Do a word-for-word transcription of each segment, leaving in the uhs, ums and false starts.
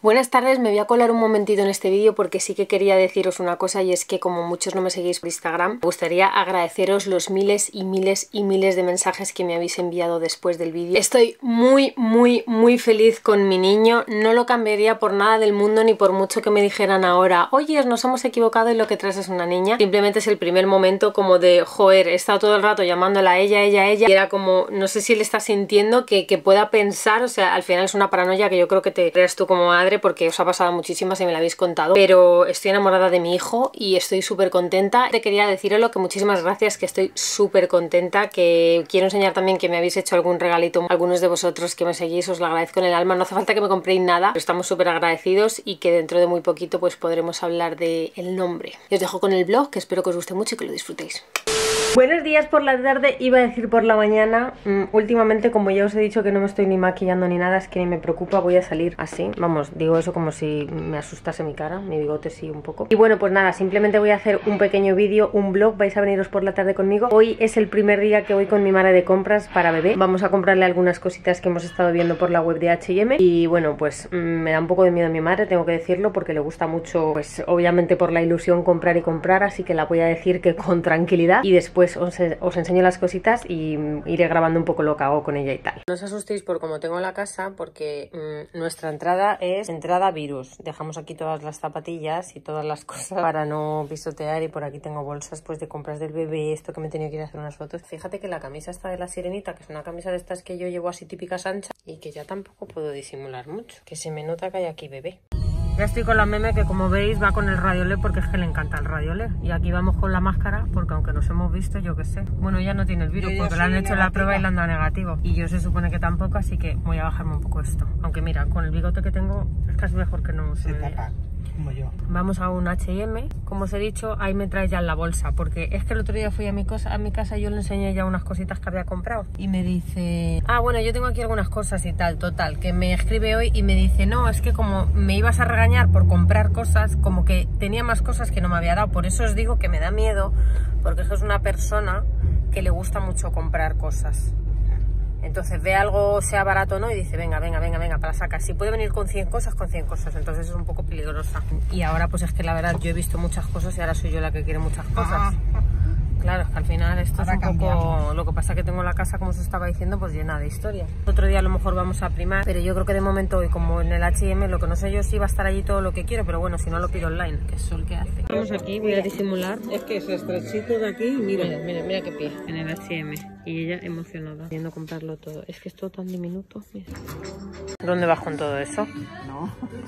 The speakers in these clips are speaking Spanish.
Buenas tardes, me voy a colar un momentito en este vídeo porque sí que quería deciros una cosa, y es que como muchos no me seguís por Instagram, me gustaría agradeceros los miles y miles y miles de mensajes que me habéis enviado después del vídeo. Estoy muy muy muy feliz con mi niño, no lo cambiaría por nada del mundo, ni por mucho que me dijeran ahora, oye, nos hemos equivocado y lo que traes es una niña. Simplemente es el primer momento como de, joder, he estado todo el rato llamándola a ella, ella, ella, y era como, no sé si él está sintiendo que, que pueda pensar, o sea, al final es una paranoia que yo creo que te creas tú como madre, porque os ha pasado muchísimas y me la habéis contado, pero estoy enamorada de mi hijo y estoy súper contenta. Te quería deciroslo, que muchísimas gracias, que estoy súper contenta, que quiero enseñar también que me habéis hecho algún regalito, algunos de vosotros que me seguís, os lo agradezco en el alma. No hace falta que me compréis nada, pero estamos súper agradecidos y que dentro de muy poquito pues podremos hablar del nombre. Y os dejo con el vlog, que espero que os guste mucho y que lo disfrutéis. Buenos días por la tarde, iba a decir por la mañana. mm, Últimamente, como ya os he dicho que no me estoy ni maquillando ni nada, es que ni me preocupa, voy a salir así. Vamos, digo eso como si me asustase mi cara, mi bigote sí un poco. Y bueno, pues nada, simplemente voy a hacer un pequeño vídeo, un vlog, vais a veniros por la tarde conmigo. Hoy es el primer día que voy con mi madre de compras para bebé. Vamos a comprarle algunas cositas que hemos estado viendo por la web de H y M. Y bueno, pues mm, me da un poco de miedo a mi madre, tengo que decirlo, porque le gusta mucho, pues obviamente por la ilusión, comprar y comprar. Así que la voy a decir que con tranquilidad, y después Os, os enseño las cositas y iré grabando un poco lo que hago con ella y tal. No os asustéis por cómo tengo la casa, porque mmm, nuestra entrada es entrada virus. Dejamos aquí todas las zapatillas y todas las cosas para no pisotear, y por aquí tengo bolsas pues de compras del bebé, esto que me he tenido que ir a hacer unas fotos. Fíjate que la camisa está de la sirenita, que es una camisa de estas que yo llevo así típicas anchas y que ya tampoco puedo disimular mucho, que se me nota que hay aquí bebé. Ya estoy con la meme, que como veis va con el radiolé, porque es que le encanta el radiolé. Y aquí vamos con la máscara, porque aunque nos hemos visto, yo qué sé. Bueno, ya no tiene el virus, porque le han hecho negativa. La prueba y le han dado negativo. Y yo se supone que tampoco, así que voy a bajarme un poco esto. Aunque mira, con el bigote que tengo, es casi mejor que no se, se tapa, como yo. Vamos a un H y M, como os he dicho, ahí me trae ya en la bolsa, porque es que el otro día fui a mi, cosa, a mi casa y yo le enseñé ya unas cositas que había comprado. Y me dice, ah, bueno, yo tengo aquí algunas cosas y tal, total, que me escribe hoy y me dice, no, es que como me ibas a regañar por comprar cosas, como que tenía más cosas que no me había dado. Por eso os digo que me da miedo, porque eso es una persona que le gusta mucho comprar cosas. Entonces ve algo, sea barato o no, y dice, venga, venga, venga, venga, para sacar. Si puede venir con cien cosas, con cien cosas. Entonces es un poco peligrosa. Y ahora pues es que la verdad yo he visto muchas cosas y ahora soy yo la que quiere muchas cosas. Claro, es que al final esto ahora es un cambiamos. poco... Lo que pasa es que tengo la casa, como os estaba diciendo, pues llena de historia. Otro día a lo mejor vamos a Primark, pero yo creo que de momento hoy, como en el H y M, lo que no sé yo si va a estar allí todo lo que quiero, pero bueno, si no lo pido online, que es el que hace. Vamos aquí, voy a disimular. Es que es estrechito de aquí, mira, mira, mira, mira qué pie, en el H y M. Y ella emocionada, queriendo comprarlo todo. Es que es todo tan diminuto, mira. ¿Dónde vas con todo eso? No.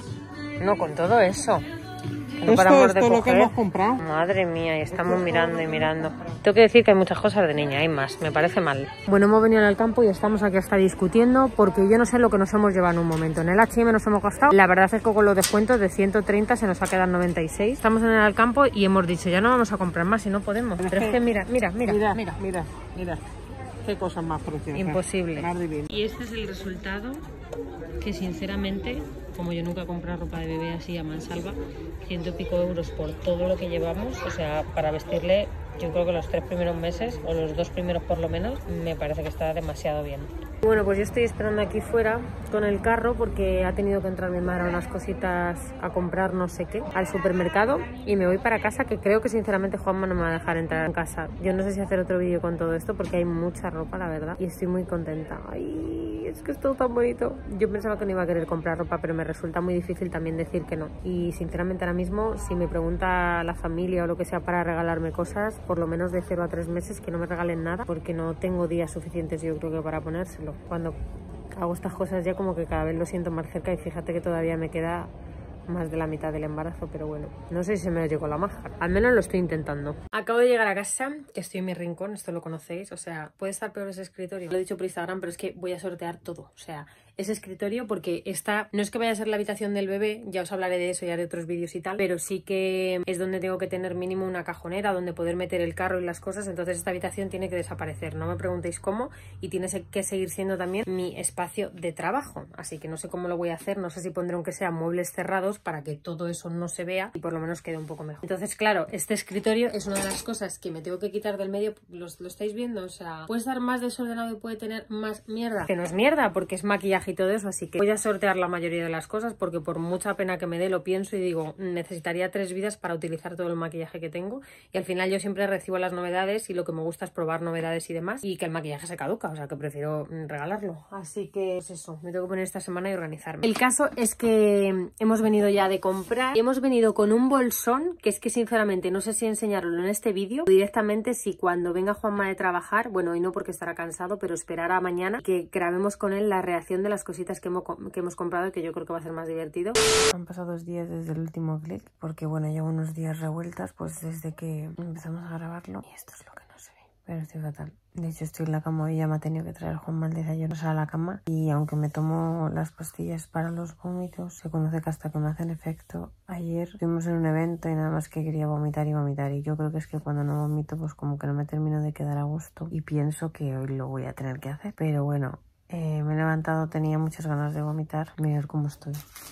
No, con todo eso. No esto paramos es de todo coger. Lo que hemos comprado. Madre mía, y estamos mirando y mirando. Tengo que decir que hay muchas cosas de niña, hay más, me parece mal. Bueno, hemos venido al campo y estamos aquí hasta discutiendo, porque yo no sé lo que nos hemos llevado en un momento. En el H y M nos hemos gastado, la verdad es que con los descuentos de ciento treinta se nos ha quedado noventa y seis. Estamos en el campo y hemos dicho, ya no vamos a comprar más si no podemos. Pero es que mira, mira, mira, mira, mira, mira, mira. Qué cosas más preciosas. Imposible. Y este es el resultado, que sinceramente, como yo nunca he comprado ropa de bebé así a mansalva, ciento y pico euros por todo lo que llevamos, o sea, para vestirle, yo creo que los tres primeros meses, o los dos primeros por lo menos, me parece que está demasiado bien. Bueno, pues yo estoy esperando aquí fuera con el carro, porque ha tenido que entrar mi madre a unas cositas a comprar no sé qué, al supermercado, y me voy para casa, que creo que sinceramente Juanma no me va a dejar entrar en casa. Yo no sé si hacer otro vídeo con todo esto, porque hay mucha ropa, la verdad, y estoy muy contenta. Ay, es que es todo tan bonito. Yo pensaba que no iba a querer comprar ropa, pero me resulta muy difícil también decir que no. Y sinceramente ahora mismo, si me pregunta la familia o lo que sea para regalarme cosas, por lo menos de cero a tres meses que no me regalen nada, porque no tengo días suficientes yo creo que para ponérselo. Cuando hago estas cosas ya como que cada vez lo siento más cerca, y fíjate que todavía me queda más de la mitad del embarazo, pero bueno, no sé si se me llegó la máscara, al menos lo estoy intentando. Acabo de llegar a casa, que estoy en mi rincón, esto lo conocéis, o sea, puede estar peor ese escritorio, lo he dicho por Instagram, pero es que voy a sortear todo, o sea, ese escritorio, porque esta no es que vaya a ser la habitación del bebé, ya os hablaré de eso, ya de otros vídeos y tal, pero sí que es donde tengo que tener mínimo una cajonera donde poder meter el carro y las cosas. Entonces esta habitación tiene que desaparecer, no me preguntéis cómo, y tiene que seguir siendo también mi espacio de trabajo, así que no sé cómo lo voy a hacer, no sé si pondré aunque sea muebles cerrados para que todo eso no se vea y por lo menos quede un poco mejor. Entonces claro, este escritorio es una de las cosas que me tengo que quitar del medio, ¿lo, lo estáis viendo? O sea, puede estar más desordenado y puede tener más mierda, que no es mierda porque es maquillaje maquillaje y todo eso, así que voy a sortear la mayoría de las cosas porque por mucha pena que me dé lo pienso y digo, necesitaría tres vidas para utilizar todo el maquillaje que tengo, y al final yo siempre recibo las novedades y lo que me gusta es probar novedades y demás, y que el maquillaje se caduca, o sea que prefiero regalarlo. Así que es eso, me tengo que poner esta semana y organizarme. El caso es que hemos venido ya de comprar y hemos venido con un bolsón que es que sinceramente no sé si enseñarlo en este vídeo o directamente si cuando venga Juanma de trabajar, bueno, hoy no porque estará cansado, pero esperar a mañana que grabemos con él la reacción de las cositas que hemos, que hemos comprado, que yo creo que va a ser más divertido. Han pasado dos días desde el último clip porque bueno, llevo unos días revueltas pues desde que empezamos a grabarlo y esto es lo que no se ve, pero estoy fatal. De hecho estoy en la cama y ya me ha tenido que traer Juanma el desayuno a la cama, y aunque me tomo las pastillas para los vómitos, se conoce que hasta que me hacen efecto. Ayer estuvimos en un evento y nada más que quería vomitar y vomitar, y yo creo que es que cuando no vomito pues como que no me termino de quedar a gusto y pienso que hoy lo voy a tener que hacer, pero bueno, eh, me he levantado, tenía muchas ganas de vomitar. Mirad cómo estoy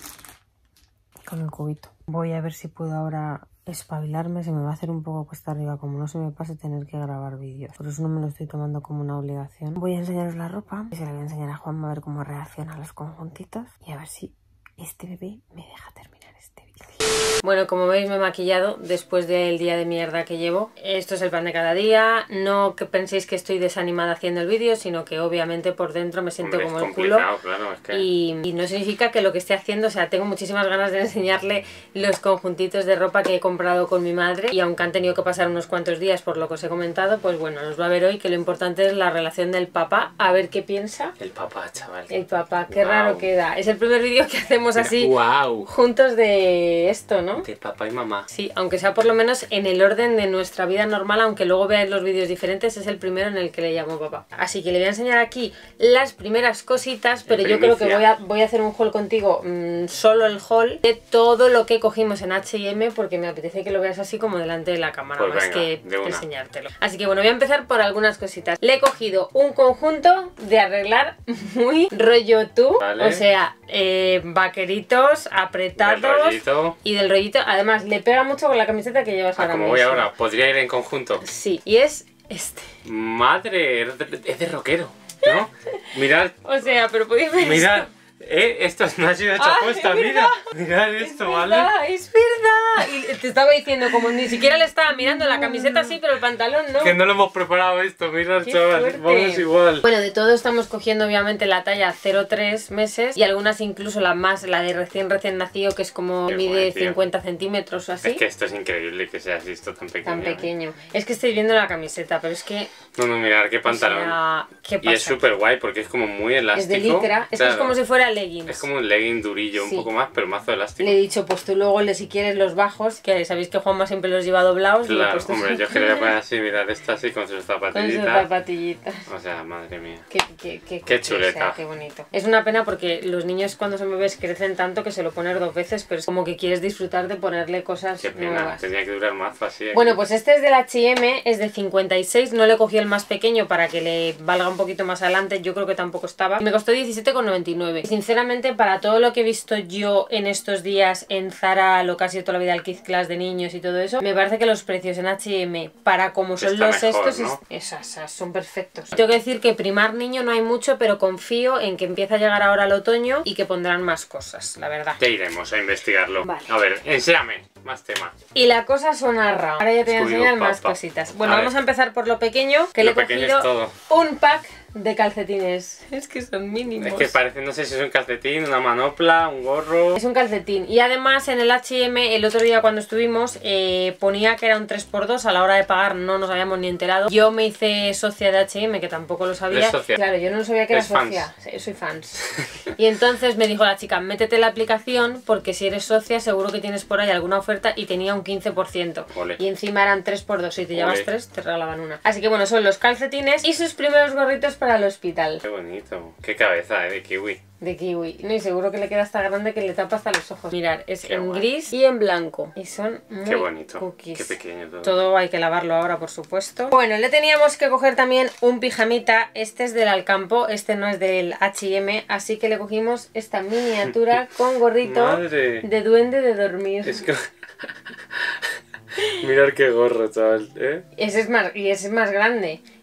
con el cubito. Voy a ver si puedo ahora espabilarme, se me va a hacer un poco cuesta arriba, como no se me pase tener que grabar vídeos. Por eso no me lo estoy tomando como una obligación. Voy a enseñaros la ropa y se la voy a enseñar a Juanma a ver cómo reacciona a los conjuntitos y a ver si este bebé me deja terminar este vídeo. Bueno, como veis me he maquillado después del día de mierda que llevo. Esto es el pan de cada día. No que penséis que estoy desanimada haciendo el vídeo, sino que obviamente por dentro me siento Hombre, como el culo. Claro, es que... y, y no significa que lo que esté haciendo, o sea, tengo muchísimas ganas de enseñarle los conjuntitos de ropa que he comprado con mi madre, y aunque han tenido que pasar unos cuantos días por lo que os he comentado, pues bueno, nos va a ver hoy, que lo importante es la relación del papá, a ver qué piensa. El papá, chaval. El papá, qué wow. raro queda. Es el primer vídeo que hacemos así, wow. juntos de esto, ¿no? De papá y mamá. Sí, aunque sea por lo menos en el orden de nuestra vida normal, aunque luego veáis los vídeos diferentes, es el primero en el que le llamo papá. Así que le voy a enseñar aquí las primeras cositas, pero yo creo que voy a, voy a hacer un haul contigo, mmm, solo el haul de todo lo que cogimos en H y M, porque me apetece que lo veas así como delante de la cámara, pues más venga, que de una. enseñártelo. Así que bueno, voy a empezar por algunas cositas. Le he cogido un conjunto de arreglar muy rollo tú, vale. O sea, eh, vaqueritos apretados y del rollito. Además, le pega mucho con la camiseta que llevas ah, ahora como mismo. voy ahora, podría ir en conjunto. Sí, y es este. Madre, es de rockero, ¿no? Mirad. O sea, pero podéis ver. Mirad. Eh, esto no ha sido hecho ah, apuesta, mira, mirad esto, es ¿vale? Verdad, es verdad, y te estaba diciendo, como ni siquiera le estaba mirando la camiseta sí, pero el pantalón no. Que no lo hemos preparado esto, mirad, chaval, vamos igual. Bueno, de todo estamos cogiendo obviamente la talla cero tres meses, y algunas incluso la más, la de recién recién nacido, que es como Qué mide guay, cincuenta centímetros o así. Es que esto es increíble que sea así, esto tan pequeño. Tan pequeño. ¿eh? Es que estoy viendo la camiseta, pero es que... No, no, mirad, qué pantalón. O sea, ¿qué pasa? Y es súper guay porque es como muy elástico. Es de licra, es, claro. que es como si fuera leggings. Es como un legging durillo, sí. un poco más, pero mazo elástico. Le he dicho, pues tú luego, le, si quieres, los bajos, que sabéis que Juanma siempre los lleva doblados. Claro, pues, hombre, yo quería poner así, mirad, esta así con sus zapatillitas. Con sus zapatillitas. O sea, madre mía. Qué, qué, qué, qué chuleta. O sea, qué bonito. Es una pena porque los niños cuando son bebés crecen tanto que se lo ponen dos veces, pero es como que quieres disfrutar de ponerle cosas qué pena, nuevas. Tenía que durar mazo así. ¿eh? Bueno, pues este es del H y M, es de cincuenta y seis, no le cogí el más pequeño para que le valga un poquito más adelante, yo creo que tampoco estaba. Me costó diecisiete con noventa y nueve. Sinceramente, para todo lo que he visto yo en estos días en Zara, lo que ha sido toda la vida el Kids Class de niños y todo eso, me parece que los precios en H y M para como son Está los mejor, estos, ¿no? esas, esas son perfectos. Tengo que decir que primar niño no hay mucho, pero confío en que empieza a llegar ahora el otoño y que pondrán más cosas, la verdad. Ya iremos a investigarlo. Vale. A ver, enséñame más tema. Y la cosa sonarra. Ahora ya te voy a enseñar más cositas. Bueno, a vamos ver. a empezar por lo pequeño, que Lo le he pequeño cogido es todo. un pack de calcetines. Es que son mínimos. Es que parece, no sé si es un calcetín, una manopla, un gorro. Es un calcetín. Y además en el H y M, el otro día cuando estuvimos, eh, ponía que era un tres por dos. A la hora de pagar no nos habíamos ni enterado. Yo me hice socia de H y M, que tampoco lo sabía. ¿Eres socia? Claro, yo no sabía que era ¿Eres fans? socia. Sí, soy fans. Y entonces me dijo la chica, métete en la aplicación porque si eres socia seguro que tienes por ahí alguna oferta, y tenía un quince por ciento. Ole. Y encima eran tres por dos. Si te llevas Ole. tres, te regalaban una. Así que bueno, son los calcetines y sus primeros gorritos para el hospital. Qué bonito. Qué cabeza, eh, de kiwi. De kiwi. No, y seguro que le queda hasta grande que le tapa hasta los ojos. Mirad, es Qué en guay. gris y en blanco. Y son muy Qué bonito. cookies. Qué pequeño todo. Todo hay que lavarlo ahora, por supuesto. Bueno, le teníamos que coger también un pijamita. Este es del Alcampo, este no es del H y M. Así que le cogimos esta miniatura con gorrito Madre. de duende de dormir. Es que... Mirad qué gorro, chaval, ¿eh? Ese es más, y ese es más grande.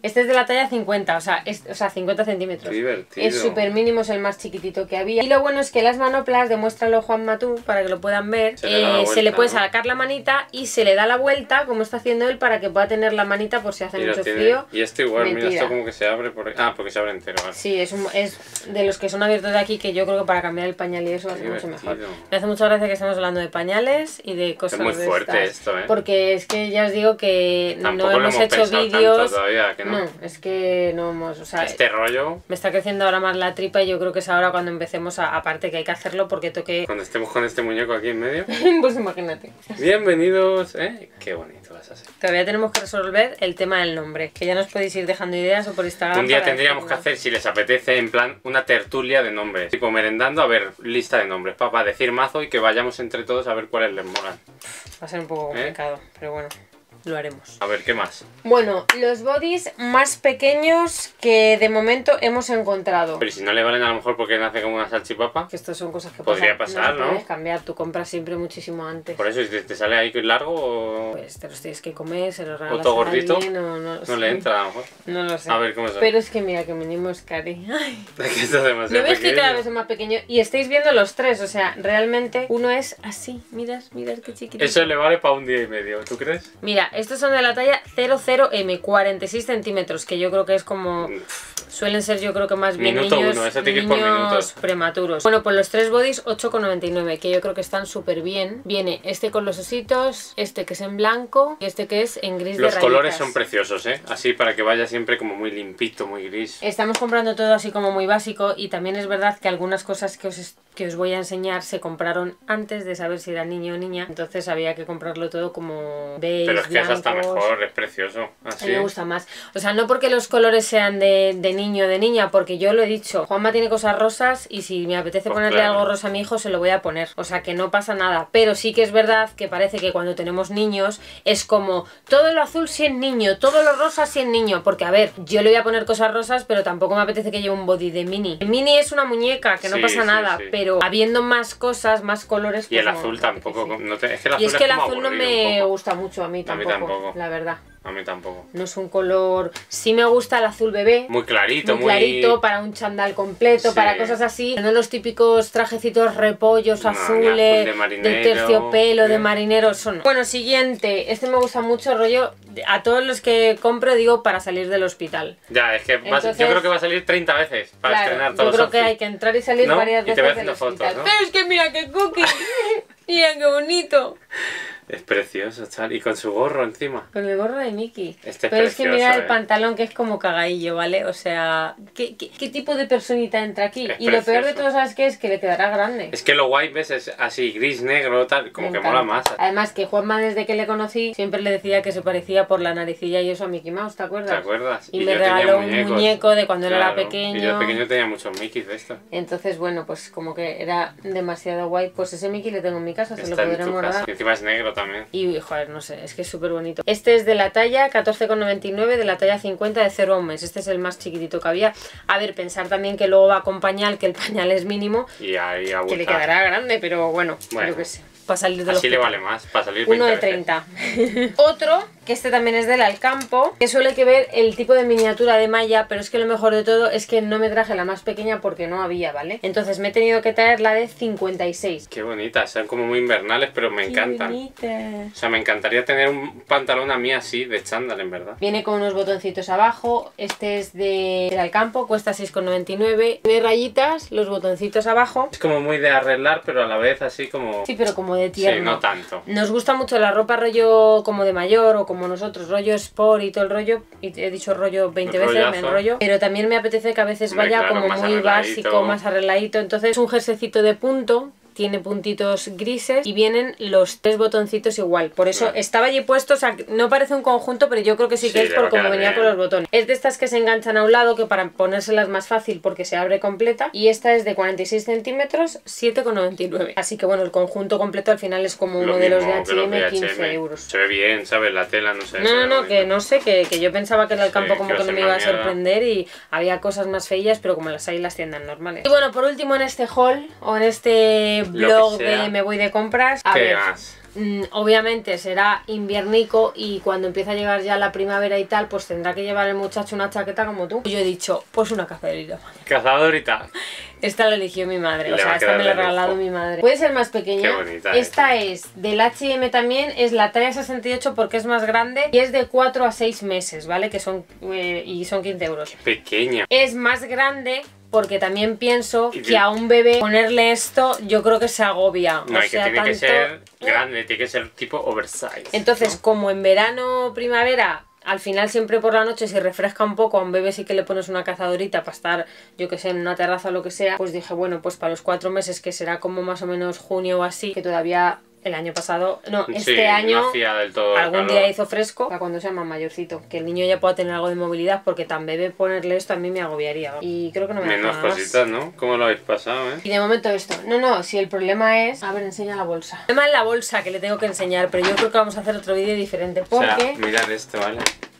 Este es de la talla cincuenta, o sea, es, o sea cincuenta centímetros. Divertido. Es súper mínimo, es el más chiquitito que había. Y lo bueno es que las manoplas, demuéstralo Juanma tú, para que lo puedan ver, se, le, eh, vuelta, se le puede ¿no? sacar la manita y se le da la vuelta, como está haciendo él, para que pueda tener la manita por si hace Y mucho tiene... frío. Y este igual, me mira, tira. esto como que se abre por... Ah, porque se abre entero, vale. Sí, es, un, es de los que son abiertos de aquí, que yo creo que para cambiar el pañal y eso va a ser mucho mejor. Me hace mucha gracia que estamos hablando de pañales y de cosas es muy de fuerte estas, esto, ¿eh? Porque es que ya os digo que Tampoco no hemos, hemos hecho vídeos. Todavía, ¿que no? No, es que no hemos, o sea, este rollo. Me está creciendo ahora más la tripa y yo creo que es ahora cuando empecemos a, aparte que hay que hacerlo porque toque. Cuando estemos con este muñeco aquí en medio. Pues imagínate. Bienvenidos, ¿eh? Qué bonito vas a ser. Todavía tenemos que resolver el tema del nombre, que ya nos podéis ir dejando ideas o por Instagram. Un día tendríamos que hacer, si les apetece, en plan una tertulia de nombres. Tipo merendando, a ver, lista de nombres. Para decir mazo y que vayamos entre todos a ver cuáles les molan. Va a ser un poco complicado, ¿eh? Pero bueno. Lo haremos. A ver, ¿qué más? Bueno, los bodys más pequeños que de momento hemos encontrado. Pero si no le valen a lo mejor porque nace como una salchipapa. Que estas son cosas que podría pasar, no, se ¿no? puedes cambiar, tú compras siempre muchísimo antes. Por eso, si te, te sale ahí largo o... Pues te los tienes que comer, se los regalas todo gordito, a alguien, o no, no sé. le entra a lo mejor. No lo sé. A ver, ¿cómo son? Pero es que mira, que mínimo es cari. Ay. Es que esto es demasiado ¿No ves pequeño? que cada vez es más pequeño? Y estáis viendo los tres, o sea, realmente uno es así. Mirad, mirad qué chiquitito. Eso le vale para un día y medio, ¿tú crees? Mira, estos son de la talla cero cero eme, cuarenta y seis centímetros, que yo creo que es como... Suelen ser yo creo que más bien Minuto niños, uno, ese tiene que ir por niños minutos. prematuros. Bueno, pues los tres bodys ocho con noventa y nueve, que yo creo que están súper bien. Viene este con los ositos, este que es en blanco y este que es en gris de Los rayitas. colores son preciosos, ¿eh? Así para que vaya siempre como muy limpito, muy gris. Estamos comprando todo así como muy básico y también es verdad que algunas cosas que os, que os voy a enseñar se compraron antes de saber si era niño o niña. Entonces había que comprarlo todo como beige, Pero es que blancos. es hasta mejor, es precioso. Así. A mí me gusta más. O sea, no porque los colores sean de, de niño o de niña, porque yo lo he dicho, Juanma tiene cosas rosas y si me apetece Pues ponerle claro. algo rosa a mi hijo se lo voy a poner. O sea, que no pasa nada. Pero sí que es verdad que parece que cuando tenemos niños es como todo lo azul si es niño, todo lo rosa si es niño. Porque a ver, yo le voy a poner cosas rosas, pero tampoco me apetece que lleve un body de Mini. Mini es una muñeca, que no Sí, pasa sí, nada, sí. pero habiendo más cosas, más colores... Y el pues no, azul me tampoco. apetece. No te, es que el azul Y es que el como azul no aburrido me un poco. gusta mucho a mí A mí tampoco, tampoco. la verdad. A mí tampoco. No es un color... Sí me gusta el azul bebé. Muy clarito, muy muy... clarito, para un chándal completo, Sí. para cosas así. No los típicos trajecitos repollos, No, ni azules, azul de marinero, de terciopelo, de bien. marinero, eso no. Bueno, siguiente. Este me gusta mucho, rollo... A todos los que compro digo para salir del hospital. Ya, es que va- Entonces- yo creo que va a salir treinta veces para Claro, estrenar yo todos creo los que hay outfits. que entrar y salir ¿No? varias Y te veces voy del haciendo fotos, hospital. ¿no? Pero es que mira qué cookie. Mira qué bonito. Es precioso, chaval. Y con su gorro encima. Con el gorro de Mickey. Este es Pero es que precioso, mira el eh. pantalón que es como cagadillo, ¿vale? O sea, ¿qué, qué, qué tipo de personita entra aquí? Es Y lo peor de precioso. todo, ¿sabes qué? Es que le quedará grande. Es que lo guay, ves, es así, gris, negro, tal, como Me que encanta. mola más. Además que Juanma desde que le conocí siempre le decía que se parecía por la naricilla y eso a Mickey Mouse, ¿te acuerdas? ¿Te acuerdas? Y, Y me yo tenía regaló un muñecos. muñeco de cuando él era Claro, pequeño. Y yo de pequeño tenía muchos Mickeys de esto. Entonces, bueno, pues como que era demasiado guay. Pues ese Mickey le tengo en mi casa, se lo Está en tu podremos casa. dar. Y encima es negro también. Y, joder, no sé, es que es súper bonito. Este es de la talla catorce con noventa y nueve, de la talla cincuenta, de cero a un mes. Este es el más chiquitito que había. A ver, pensar también que luego va con pañal, que el pañal es mínimo, Y ahí a que le abusar. quedará grande, pero bueno, Bueno. yo qué sé. Para salir de Así le hospital. vale más, para salir Uno de veinte veces. treinta. Otro, que este también es del Alcampo, que suele que ver el tipo de miniatura de malla, pero es que lo mejor de todo es que no me traje la más pequeña porque no había, ¿vale? Entonces me he tenido que traer la de cincuenta y seis. Qué bonitas, son como muy invernales, pero me Qué encantan. bonita. O sea, me encantaría tener un pantalón a mí así, de chándal, en verdad. Viene con unos botoncitos abajo. Este es de, del Alcampo, cuesta seis con noventa y nueve. Tiene rayitas, los botoncitos abajo. Es como muy de arreglar, pero a la vez así como... Sí, pero como de Sí, tierno. no tanto. Nos gusta mucho la ropa rollo como de mayor o como nosotros, rollo sport y todo el rollo. Y he dicho rollo veinte Un veces, me rollazo. enrollo. Pero también me apetece que a veces Hombre, vaya claro, como más muy arregladito. básico, más arregladito. Entonces es un jersecito de punto. Tiene puntitos grises y vienen los tres botoncitos igual. Por eso Vale. estaba allí puesto, o sea, no parece un conjunto, pero yo creo que sí, Sí, que es le por va a como quedar venía bien. con los botones. Es de estas que se enganchan a un lado, que para ponérselas más fácil porque se abre completa. Y esta es de cuarenta y seis centímetros, siete con noventa y nueve. Así que bueno, el conjunto completo al final es como uno Lo de los de mismo H que los y M, de quince H y M. euros. Se ve bien, ¿sabes? La tela, no sé. se No, no, ve no, bonito. que no sé, que, que yo pensaba que el Alcampo Sí, como que que iba a no ser me iba a una mierda. sorprender y había cosas más feillas, pero como las hay en las tiendas normales. Y bueno, por último en este haul, o en este de blog de me voy de compras. A ¿Qué ver, más? Mm, obviamente será inviernico y cuando empieza a llegar ya la primavera y tal, pues tendrá que llevar el muchacho una chaqueta como tú. Yo he dicho, pues una cazadorita. Cazadorita. Esta la eligió mi madre, Le o sea, va a esta quedar me la ha de lujo. regalado mi madre. Puede ser más pequeña. Qué bonita Esta es del H y M también, es la talla sesenta y ocho porque es más grande y es de cuatro a seis meses, ¿vale? Que son, eh, y son quince euros. Pequeña. Es más grande porque también pienso Y que a un bebé ponerle esto yo creo que se agobia. No, o y que sea, tiene que tanto- ser grande, tiene que ser tipo oversize. Entonces, ¿no? como en verano, primavera, al final siempre por la noche se refresca un poco, a un bebé sí que le pones una cazadorita para estar, yo que sé, en una terraza o lo que sea, pues dije, bueno, pues para los cuatro meses, que será como más o menos junio o así, que todavía el año pasado, no, este Sí, año... no hacía del todo Algún calor. día hizo fresco para cuando sea más mayorcito, que el niño ya pueda tener algo de movilidad, porque tan bebé ponerle esto a mí me agobiaría. Y creo que no me da Menos nada más. cositas, ¿no? ¿Cómo lo habéis pasado, eh? Y de momento esto. No, no, si el problema es... A ver, enseña la bolsa. El problema es la bolsa que le tengo que enseñar, pero yo creo que vamos a hacer otro vídeo diferente, O porque sea, mirad esto, ¿vale?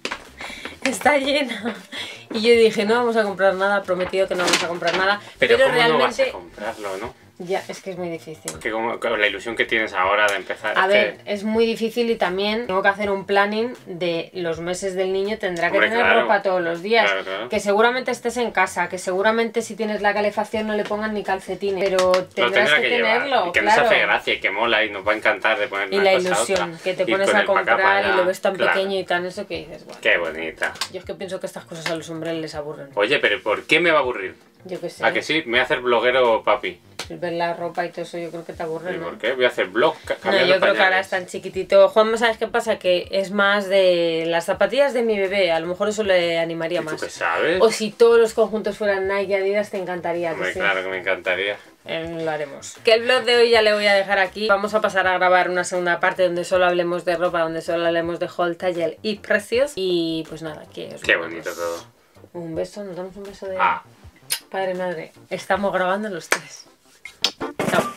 está llena. Y yo dije, no vamos a comprar nada, prometido que no vamos a comprar nada. Pero, Pero, ¿cómo realmente... no vas a comprarlo, no? Ya, es que es muy difícil. Que como con la ilusión que tienes ahora de empezar. A es ver, que- es muy difícil y también tengo que hacer un planning de los meses del niño. Tendrá que Hombre, tener claro. ropa todos los días. Claro, claro. Que seguramente estés en casa, que seguramente si tienes la calefacción no le pongan ni calcetines. Pero Lo tendrás tendrá que, que, llevar. tenerlo, Y que claro. nos hace gracia y que mola y nos va a encantar de poner Y una la cosa a ilusión, otra. que te Y pones con a el pa' acá, pa' comprar y allá. lo ves tan Claro. pequeño y tan eso que dices, bueno. Qué bonita. Yo es que pienso que estas cosas a los hombres les aburren. Oye, pero ¿por qué me va a aburrir? Yo qué sé. ¿A que sí? Me voy a hacer bloguero papi. Ver la ropa y todo eso yo creo que te aburre, ¿Y ¿no? por qué? Voy a hacer blog. ca- No, cambiando yo creo que ahora pañales. es tan chiquitito. Juanma, ¿sabes qué pasa? Que es más de las zapatillas de mi bebé. A lo mejor eso le animaría ¿Y tú más. qué sabes? O si todos los conjuntos fueran Nike y Adidas, te encantaría. que Hombre, sí. claro que me encantaría. Eh, lo haremos. Que el vlog de hoy ya le voy a dejar aquí. Vamos a pasar a grabar una segunda parte donde solo hablemos de ropa, donde solo hablemos de haul, taller y precios. Y pues nada, que os Qué vemos. bonito todo. Un beso, nos damos un beso de Ah. padre y madre. Estamos grabando los tres. Chao.